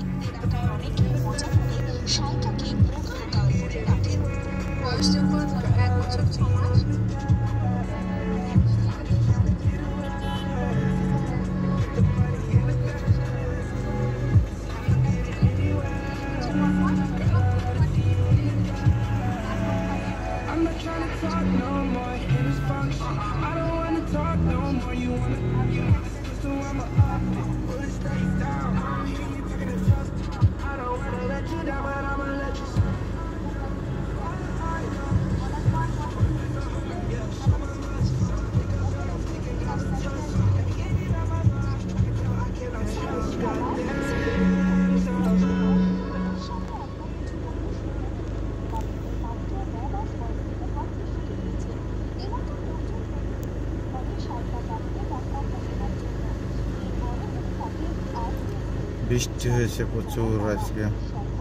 এলাকায় অনেকেই মজা করে শালটাকে বোকাল গাল করে ডাকেন। বয়স যখন 1 বছর 6 মাস। I'm not trying to talk no more in this function. I don't wanna talk no more. You wanna so I'ma up it, put it straight down. Hear you talking to trust. I don't wanna let you down, but I'ma let you. বৃষ্টি হয়েছে প্রচুর আজকে।